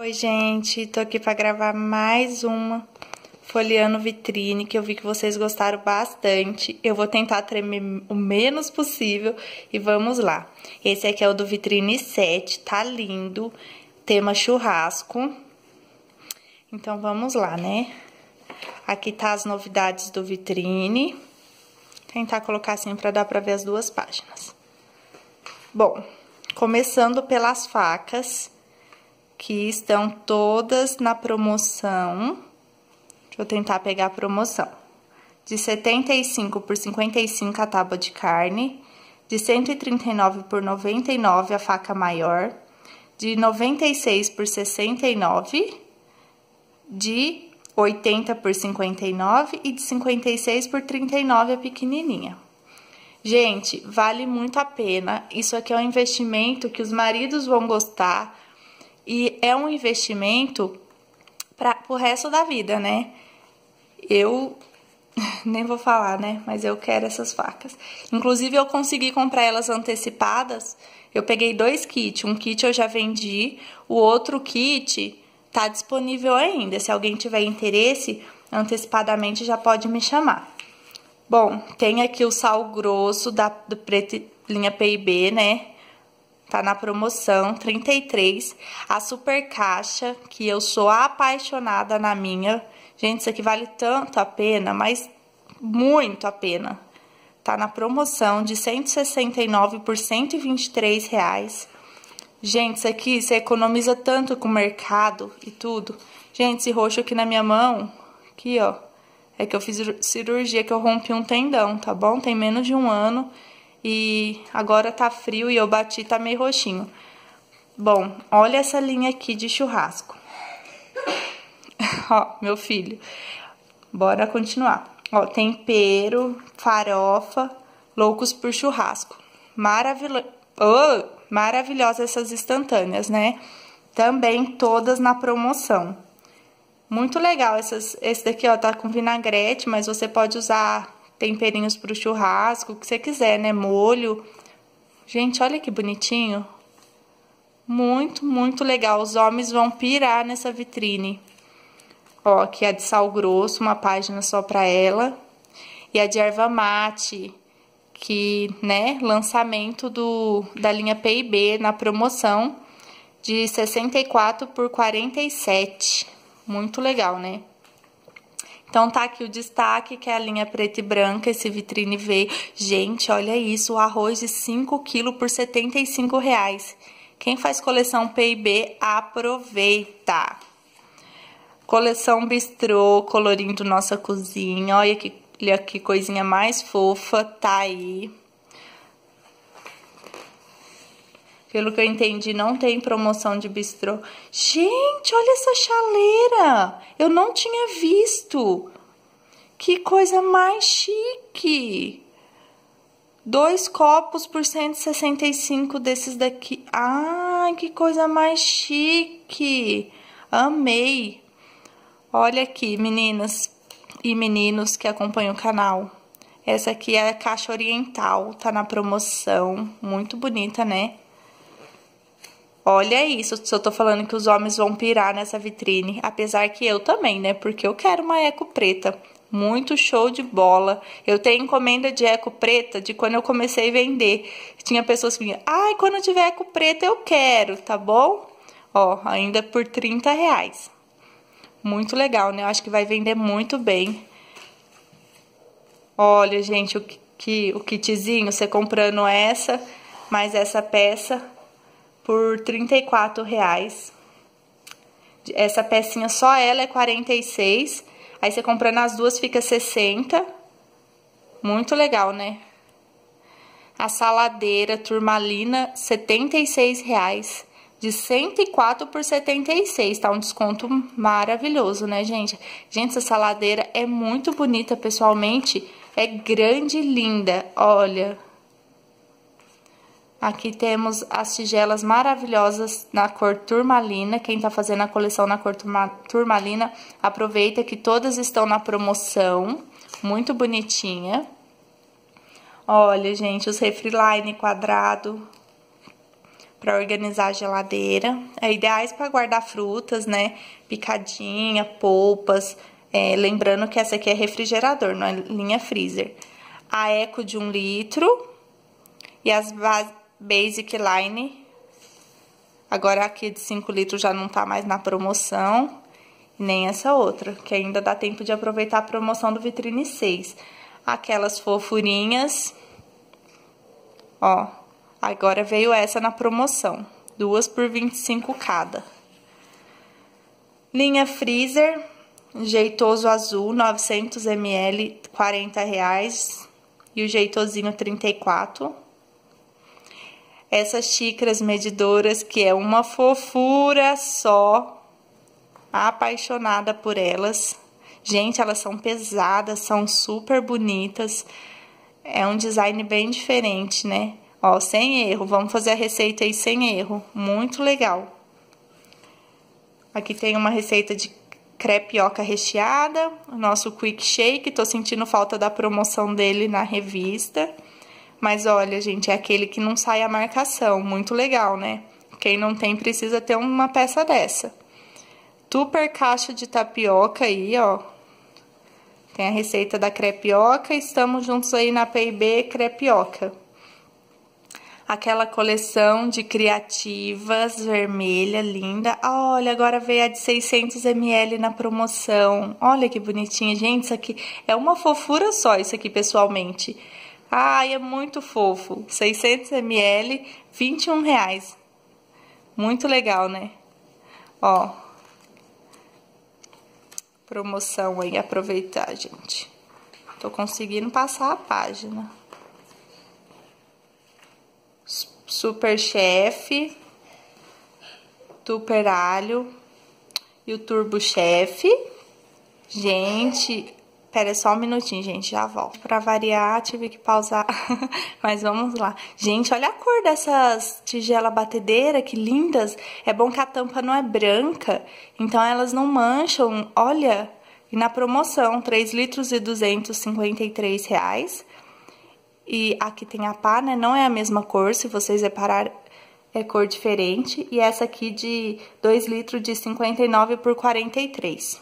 Oi, gente, tô aqui pra gravar mais uma folheando vitrine, que eu vi que vocês gostaram bastante. Eu vou tentar tremer o menos possível e vamos lá. Esse aqui é o do Vitrine 7, tá lindo, tema churrasco. Então vamos lá, né? Aqui tá as novidades do Vitrine. Tentar colocar assim pra dar pra ver as duas páginas. Bom, começando pelas facas, que estão todas na promoção. Deixa eu tentar pegar a promoção. De 75 por 55 a tábua de carne, de 139 por 99 a faca maior, de 96 por 69, de 80 por 59 e de 56 por 39 a pequenininha. Gente, vale muito a pena. Isso aqui é um investimento que os maridos vão gostar. E é um investimento para o resto da vida, né? Eu nem vou falar, né? Mas eu quero essas facas. Inclusive, eu consegui comprar elas antecipadas. Eu peguei 2 kits. Um kit eu já vendi. O outro kit tá disponível ainda. Se alguém tiver interesse, antecipadamente já pode me chamar. Bom, tem aqui o sal grosso do Preto linha P&B, né? Tá na promoção, 33. A super caixa, que eu sou apaixonada na minha. Gente, isso aqui vale tanto a pena, mas muito a pena. Tá na promoção de 169 por 123 reais. Gente, isso aqui você economiza tanto com o mercado e tudo. Gente, esse roxo aqui na minha mão, aqui ó, é que eu fiz cirurgia, que eu rompi um tendão, tá bom? Tem menos de 1 ano. E agora tá frio e eu bati, tá meio roxinho. Bom, olha essa linha aqui de churrasco. Ó, meu filho. Bora continuar. Ó, tempero, farofa, loucos por churrasco. Maravilhosas essas instantâneas, né? Também todas na promoção. Muito legal esse daqui, ó, tá com vinagrete, mas você pode usar temperinhos pro churrasco, o que você quiser, né? Molho. Gente, olha que bonitinho. Muito, muito legal. Os homens vão pirar nessa vitrine. Ó, aqui é a de sal grosso, uma página só pra ela. E a de erva mate, que, né, lançamento da linha P&B na promoção de 64 por 47. Muito legal, né? Então, tá aqui o destaque, que é a linha preta e branca, esse vitrine veio. Gente, olha isso, o arroz de 5 kg por 75 reais. Quem faz coleção P&B, aproveita. Coleção bistrô, colorindo nossa cozinha. Olha que coisinha mais fofa, tá aí. Pelo que eu entendi, não tem promoção de bistrô. Gente, olha essa chaleira! Eu não tinha visto. Que coisa mais chique! 2 copos por 165 desses daqui. Ai, que coisa mais chique! Amei! Olha aqui, meninas e meninos que acompanham o canal. Essa aqui é a caixa oriental, tá na promoção. Muito bonita, né? Olha isso, se eu tô falando que os homens vão pirar nessa vitrine, apesar que eu também, né? Porque eu quero uma eco preta, muito show de bola. Eu tenho encomenda de eco preta de quando eu comecei a vender. Tinha pessoas que vinham, ai, quando tiver eco preta eu quero, tá bom? Ó, ainda por 30 reais. Muito legal, né? Eu acho que vai vender muito bem. Olha, gente, o kitzinho, você comprando essa, mais essa peça por 34 reais. Essa pecinha, só ela é 46. Aí você comprando as duas fica 60. Muito legal, né? A saladeira turmalina, 76 reais. De 104 por 76. Tá um desconto maravilhoso, né, gente? Gente, essa saladeira é muito bonita pessoalmente. É grande e linda. Olha. Aqui temos as tigelas maravilhosas na cor turmalina. Quem tá fazendo a coleção na cor turmalina, aproveita que todas estão na promoção. Muito bonitinha. Olha, gente, os refriline quadrado. para organizar a geladeira. É ideais para guardar frutas, né? Picadinha, polpas. Lembrando que essa aqui é refrigerador, não é linha freezer. A Eco de 1 litro e as Basic Line. Agora aqui de 5 litros já não tá mais na promoção. E nem essa outra, que ainda dá tempo de aproveitar a promoção do Vitrine 6. Aquelas fofurinhas. Ó, agora veio essa na promoção. 2 por 25 cada. Linha freezer. Jeitoso azul, 900 ml, R$40. E o jeitosinho, 34. Essas xícaras medidoras, que é uma fofura só. Apaixonada por elas. Gente, elas são pesadas, são super bonitas. É um design bem diferente, né? Ó, sem erro. Vamos fazer a receita aí sem erro. Muito legal. Aqui tem uma receita de crepioca recheada, o nosso quick shake, tô sentindo falta da promoção dele na revista. Mas olha, gente, é aquele que não sai a marcação, muito legal, né? Quem não tem precisa ter uma peça dessa. Super caixa de tapioca aí, ó. Tem a receita da crepioca, estamos juntos aí na P&B Crepioca. Aquela coleção de criativas vermelha, linda. Olha, agora veio a de 600 ml na promoção. Olha que bonitinha. Gente, isso aqui é uma fofura só, isso aqui, pessoalmente. Ai, é muito fofo. 600 ml, R$21. Muito legal, né? Ó. Promoção aí, aproveitar, gente. Tô conseguindo passar a página. Super Chef, Super Alho e o Turbo Chef. Gente, pera só um minutinho, gente, já volto. Pra variar, tive que pausar, mas vamos lá. Gente, olha a cor dessas tigelas batedeiras, que lindas. É bom que a tampa não é branca, então elas não mancham. Olha, e na promoção, 3 litros e R$253. E aqui tem a pá, né? Não é a mesma cor, se vocês repararem, é cor diferente. E essa aqui de 2 litros de 59 por 43.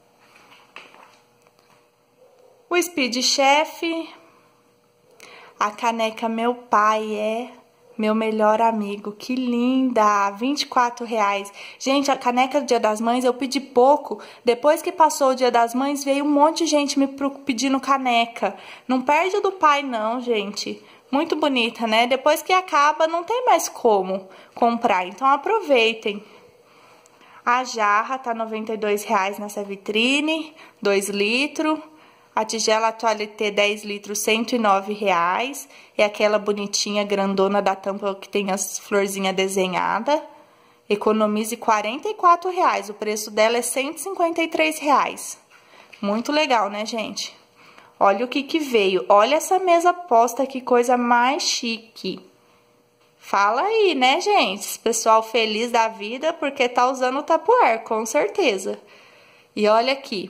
O Speed Chef. A caneca Meu Pai é meu melhor amigo. Que linda! R$24. Gente, a caneca do Dia das Mães eu pedi pouco. Depois que passou o Dia das Mães, veio um monte de gente me pedindo caneca. Não perde do pai não, gente. Muito bonita, né? Depois que acaba, não tem mais como comprar. Então, aproveitem. A jarra tá R$92 nessa vitrine. 2 litros. A tigela Toalete 10 litros, R$109. É aquela bonitinha, grandona da tampa que tem as florzinhas desenhadas. Economize R$44. O preço dela é R$153. Muito legal, né, gente? Olha o que veio. Olha essa mesa posta, que coisa mais chique. Fala aí, né, gente? Pessoal feliz da vida porque tá usando o Tupperware, com certeza. E olha aqui.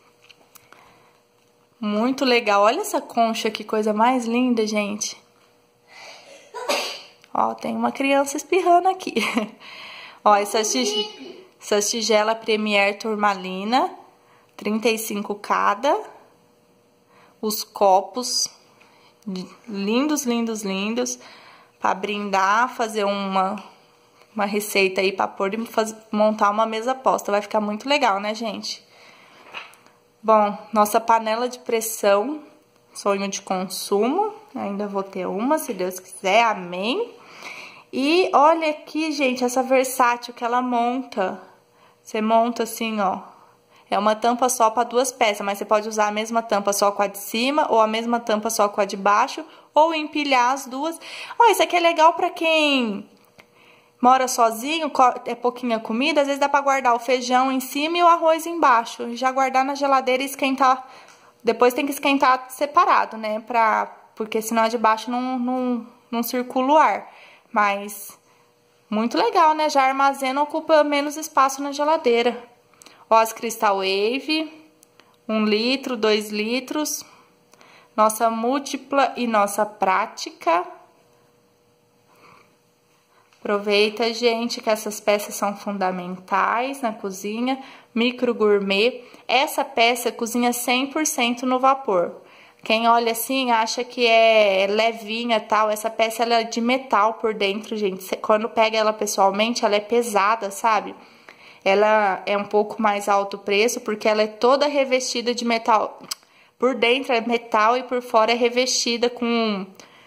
Muito legal. Olha essa concha, que coisa mais linda, gente. Ó, tem uma criança espirrando aqui. Ó, essas tigelas Premier Turmalina, 35 cada. Os copos, lindos, lindos, lindos. Pra brindar, fazer uma receita aí pra pôr e montar uma mesa posta. Vai ficar muito legal, né, gente? Bom, nossa panela de pressão, sonho de consumo. Ainda vou ter uma, se Deus quiser, amém. E olha aqui, gente, essa versátil que ela monta. Você monta assim, ó. É uma tampa só para 2 peças, mas você pode usar a mesma tampa só com a de cima, ou a mesma tampa só com a de baixo, ou empilhar as duas. Ó, isso aqui é legal para quem mora sozinho, é pouquinha comida, às vezes dá pra guardar o feijão em cima e o arroz embaixo. Já guardar na geladeira e esquentar. Depois tem que esquentar separado, né? Porque senão a de baixo não circula o ar. Mas muito legal, né? Já armazena, ocupa menos espaço na geladeira. Ó, as Crystal Wave, 1 litro, 2 litros. Nossa múltipla e nossa prática. Aproveita, gente, que essas peças são fundamentais na cozinha. Micro gourmet. Essa peça cozinha 100% no vapor. Quem olha assim acha que é levinha e tal. Essa peça ela é de metal por dentro, gente. Quando pega ela pessoalmente, ela é pesada, sabe? Ela é um pouco mais alto o preço porque ela é toda revestida de metal. Por dentro é metal e por fora é revestida com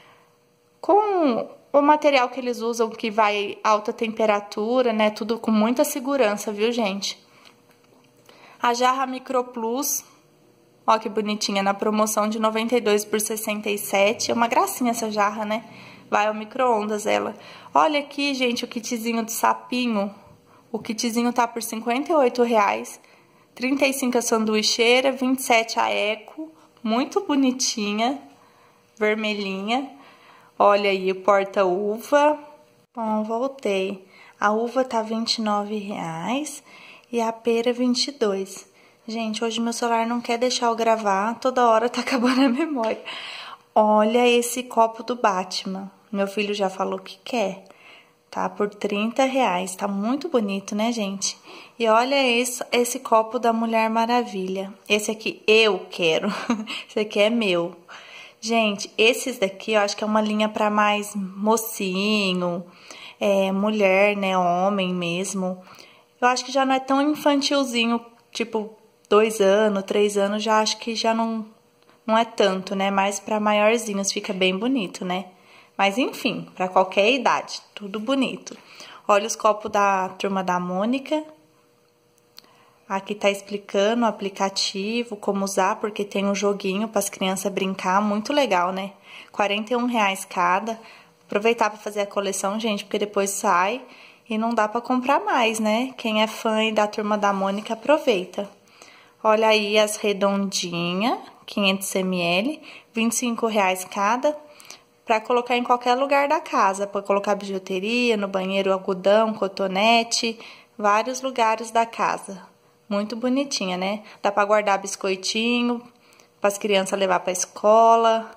o material que eles usam, que vai alta temperatura, né? Tudo com muita segurança, viu, gente? A jarra Micro Plus, ó que bonitinha, na promoção de 92 por 67. É uma gracinha essa jarra, né? Vai ao micro-ondas ela. Olha aqui, gente, o kitzinho do sapinho. O kitzinho tá por R$58. 35 a sanduicheira, 27 a eco. Muito bonitinha, vermelhinha. Olha aí, o porta-uva. Bom, voltei. A uva tá R$29 e a pera 22. Gente, hoje meu celular não quer deixar eu gravar, toda hora tá acabando a memória. Olha esse copo do Batman. Meu filho já falou que quer. Tá por R$30. Tá muito bonito, né, gente? E olha esse copo da Mulher Maravilha. Esse aqui eu quero. Esse aqui é meu. Gente, esses daqui eu acho que é uma linha para mais mocinho, mulher, né, homem mesmo. Eu acho que já não é tão infantilzinho, tipo 2 anos, 3 anos, já acho que já não é tanto, né, mais para maiorzinhos, fica bem bonito, né? Mas enfim, para qualquer idade, tudo bonito. Olha os copos da Turma da Mônica. Aqui tá explicando o aplicativo, como usar, porque tem um joguinho para as crianças brincar, muito legal, né? R$41 cada. Aproveitar para fazer a coleção, gente, porque depois sai e não dá para comprar mais, né? Quem é fã da Turma da Mônica, aproveita. Olha aí as redondinhas, 500 ml, R$25 cada, para colocar em qualquer lugar da casa. Pode colocar bijuteria, no banheiro algodão, cotonete, vários lugares da casa. Muito bonitinha, né? Dá pra guardar biscoitinho, para as crianças levar pra escola.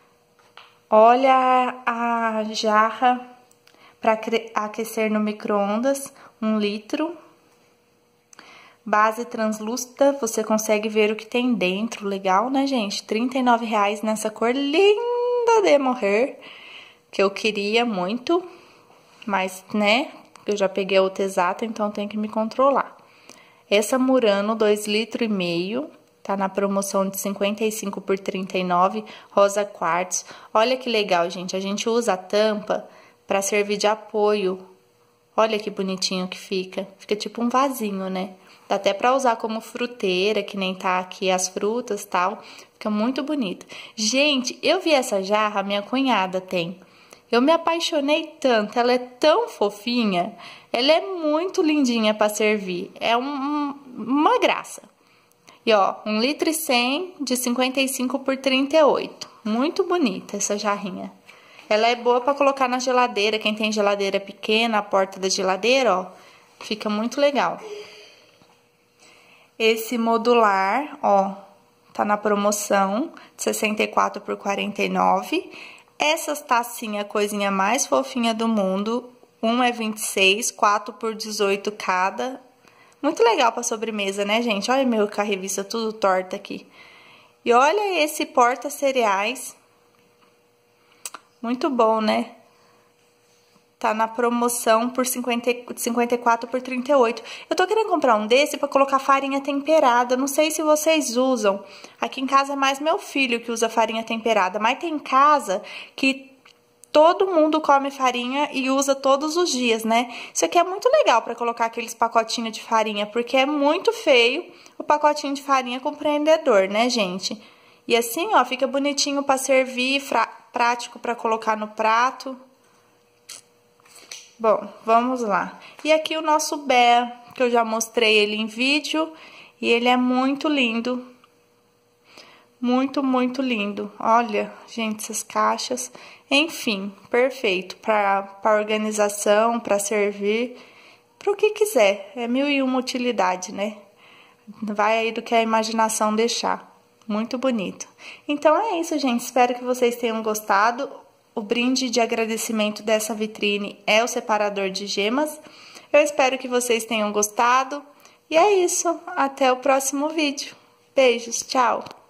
Olha a jarra para aquecer no micro-ondas, 1 litro. Base translúcida, você consegue ver o que tem dentro. Legal, né, gente? R$39 nessa cor linda de morrer, que eu queria muito, mas, né, eu já peguei a outra exata, então tenho que me controlar. Essa Murano, 2,5 litros, tá na promoção de 55 por 39, rosa quartzo. Olha que legal, gente, a gente usa a tampa para servir de apoio. Olha que bonitinho que fica. Fica tipo um vasinho, né? Dá até para usar como fruteira, que nem tá aqui as frutas e tal. Fica muito bonito. Gente, eu vi essa jarra, minha cunhada tem. Eu me apaixonei tanto, ela é tão fofinha, ela é muito lindinha para servir, é uma graça. E ó, 1,1 litro de 55 por 38, muito bonita essa jarrinha. Ela é boa para colocar na geladeira, quem tem geladeira pequena, a porta da geladeira, ó, fica muito legal. Esse modular, ó, tá na promoção de 64 por 49. Essas tacinhas, coisinha mais fofinha do mundo, um é 26, 4 por 18 cada. Muito legal para sobremesa, né, gente? Olha meu com a revista tudo torta aqui. E olha esse porta-cereais. Muito bom, né? Tá na promoção por 54 por 38. Eu tô querendo comprar um desse pra colocar farinha temperada. Não sei se vocês usam. Aqui em casa é mais meu filho que usa farinha temperada. Mas tem casa que todo mundo come farinha e usa todos os dias, né? Isso aqui é muito legal pra colocar aqueles pacotinhos de farinha. Porque é muito feio o pacotinho de farinha com prendedor, né, gente? E assim, ó, fica bonitinho pra servir, prático pra colocar no prato. Bom, vamos lá. E aqui o nosso Bé, que eu já mostrei ele em vídeo, e ele é muito lindo. Muito, muito lindo. Olha, gente, essas caixas. Enfim, perfeito para organização, para servir, para o que quiser. É 1001 utilidade, né? Vai aí do que a imaginação deixar. Muito bonito. Então é isso, gente. Espero que vocês tenham gostado. o brinde de agradecimento dessa vitrine é o separador de gemas. Eu espero que vocês tenham gostado. E é isso, até o próximo vídeo. Beijos, tchau!